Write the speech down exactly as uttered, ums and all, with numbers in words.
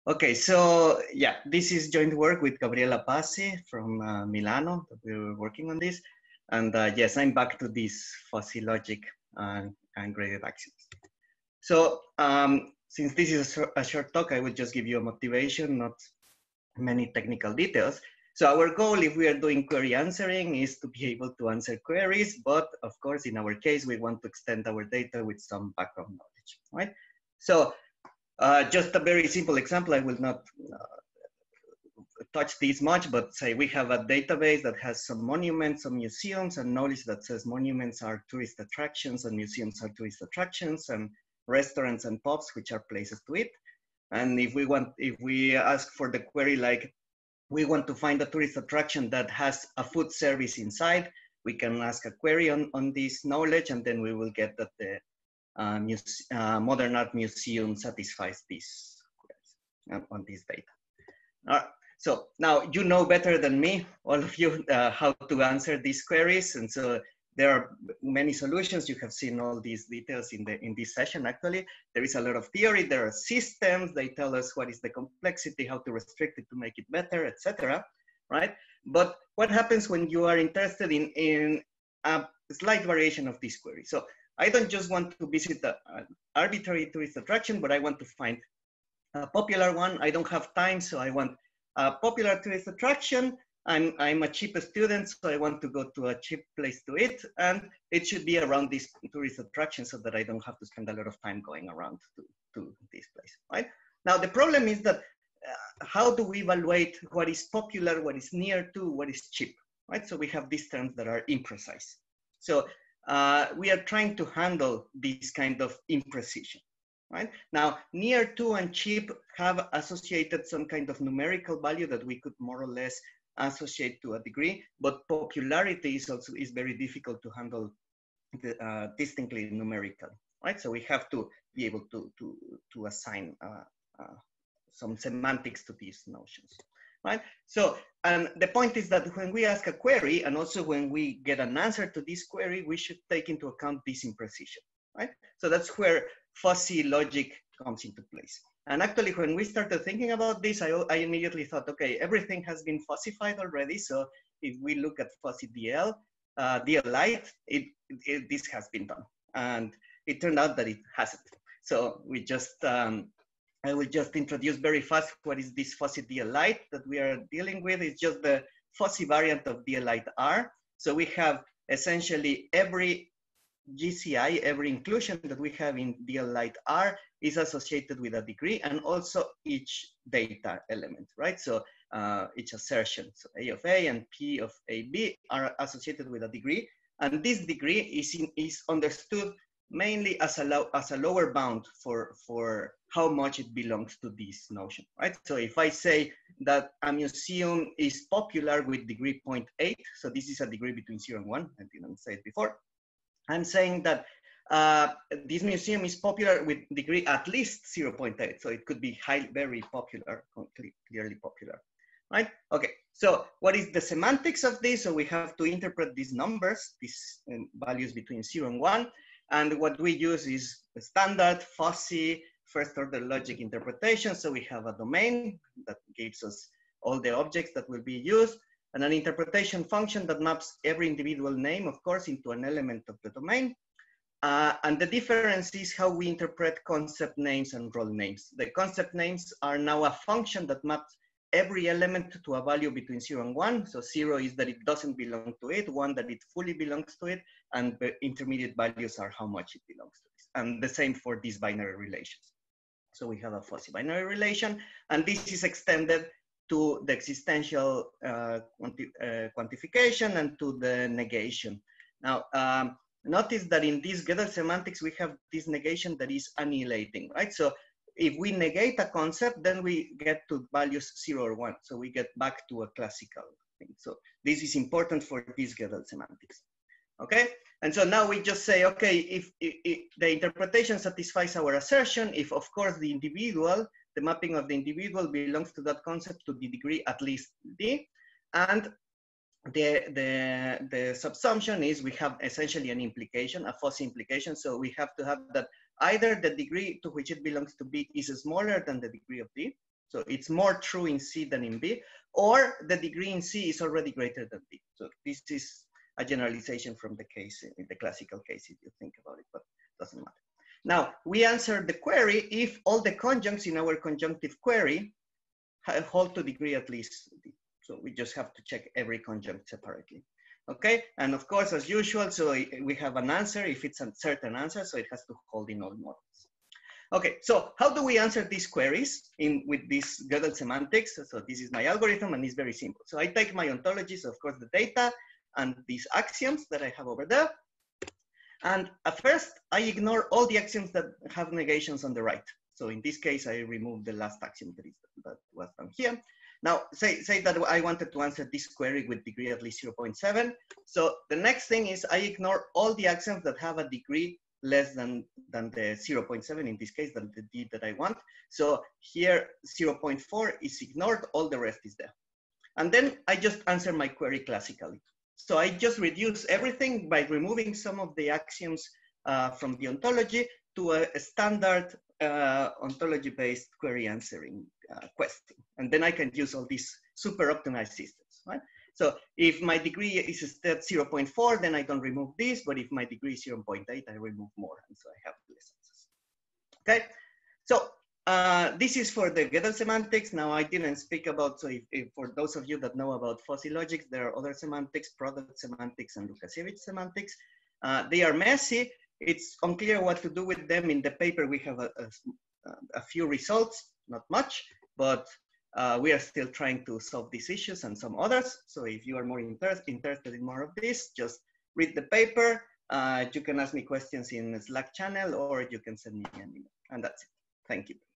Okay, so yeah, this is joint work with Gabriella Pasi from uh, Milano. That we were working on this. And uh, yes, I'm back to this fuzzy logic and, and graded axioms. So um, since this is a, a short talk, I will just give you a motivation, not many technical details. So our goal, if we are doing query answering, is to be able to answer queries. But of course, in our case, we want to extend our data with some background knowledge, right? So uh, just a very simple example, I will not uh, touch this much, but say we have a database that has some monuments, some museums, and knowledge that says monuments are tourist attractions and museums are tourist attractions, and restaurants and pubs, which are places to eat. And if we want, if we ask for the query like, we want to find a tourist attraction that has a food service inside, we can ask a query on, on this knowledge, and then we will get that the uh, muse, uh, modern art museum satisfies these queries on this data. All right. So now you know better than me, all of you, uh, how to answer these queries. And so there are many solutions. You have seen all these details in, the, in this session, actually. There is a lot of theory. There are systems. They tell us what is the complexity, how to restrict it to make it better, et cetera, right? But what happens when you are interested in, in a slight variation of this query? So I don't just want to visit an arbitrary tourist attraction, but I want to find a popular one. I don't have time, so I want a popular tourist attraction. I'm, I'm a cheap student, so I want to go to a cheap place to eat, and it should be around this tourist attraction so that I don't have to spend a lot of time going around to, to this place, right? Now, the problem is that uh, how do we evaluate what is popular, what is near to, what is cheap, right? So we have these terms that are imprecise. So uh, we are trying to handle this kind of imprecision. Right? Now, near to and cheap have associated some kind of numerical value that we could more or less associate to a degree, but popularity is also is very difficult to handle the, uh, distinctly numerical, right? So we have to be able to, to, to assign uh, uh, some semantics to these notions, right? So, and the point is that when we ask a query, and also when we get an answer to this query, we should take into account this imprecision, right? So that's where fuzzy logic comes into place. And actually, when we started thinking about this, I, I immediately thought, okay, everything has been fuzzified already. So if we look at fuzzy D L, uh, D L-Lite, it, it, this has been done. And it turned out that it hasn't. So we just, um, I will just introduce very fast what is this fuzzy D L-Lite that we are dealing with. It's just the fuzzy variant of D L-Lite R. So we have essentially every G C I, every inclusion that we have in D L-Lite R is associated with a degree, and also each data element, right? So uh, each assertion, so A of A and P of A B are associated with a degree, and this degree is, in, is understood mainly as a, low, as a lower bound for, for how much it belongs to this notion, right? So if I say that a museum is popular with degree zero point eight, so this is a degree between zero and one, I didn't say it before, I'm saying that uh, this museum is popular with degree at least zero point eight. So it could be high, very popular, clearly popular, right? Okay, so what is the semantics of this? So we have to interpret these numbers, these um, values between zero and one. And what we use is the standard fuzzy first order logic interpretation. So we have a domain that gives us all the objects that will be used, and an interpretation function that maps every individual name, of course, into an element of the domain. Uh, and the difference is how we interpret concept names and role names. The concept names are now a function that maps every element to a value between zero and one. So zero is that it doesn't belong to it, one that it fully belongs to it, and the intermediate values are how much it belongs to it. And the same for these binary relations. So we have a fuzzy binary relation, and this is extended to the existential uh, quanti uh, quantification and to the negation. Now, um, notice that in this Gödel semantics, we have this negation that is annihilating, right? So if we negate a concept, then we get to values zero or one. So we get back to a classical thing. So this is important for this Gödel semantics, okay? And so now we just say, okay, if, if, if the interpretation satisfies our assertion, if of course the individual, the mapping of the individual belongs to that concept to the degree at least D, and the, the, the subsumption is we have essentially an implication, a fuzzy implication. So we have to have that either the degree to which it belongs to B is smaller than the degree of D, So it's more true in C than in B, or the degree in C is already greater than B. So this is a generalization from the case, in the classical case, if you think about it, but it doesn't matter. Now, we answer the query if all the conjuncts in our conjunctive query hold to degree at least D. So we just have to check every conjunct separately. Okay, and of course, as usual, so we have an answer if it's a certain answer, so it has to hold in all models. Okay, so how do we answer these queries in with this Gödel semantics? So this is my algorithm, and it's very simple. So I take my ontologies, of course, the data, and these axioms that I have over there. And at first, I ignore all the axioms that have negations on the right. So in this case, I remove the last axiom that, is, that was down here. Now, say, say that I wanted to answer this query with degree at least zero point seven. So the next thing is I ignore all the axioms that have a degree less than, than the zero point seven, in this case, than the D that I want. So here, zero point four is ignored, all the rest is there. And then I just answer my query classically. So I just reduce everything by removing some of the axioms uh, from the ontology to a, a standard uh, ontology-based query answering uh, question. And then I can use all these super optimized systems, right? So if my degree is instead zero point four, then I don't remove this, but if my degree is zero point eight, I remove more, and so I have less answers. Okay, so uh, this is for the Gödel semantics. Now I didn't speak about, so if, if for those of you that know about fuzzy logics, there are other semantics, product semantics, and Lukasiewicz semantics. Uh, they are messy. It's unclear what to do with them. In the paper, we have a, a, a few results, not much, but uh, we are still trying to solve these issues and some others. So if you are more inter interested in more of this, just read the paper. Uh, you can ask me questions in the Slack channel, or you can send me an email. And that's it. Thank you.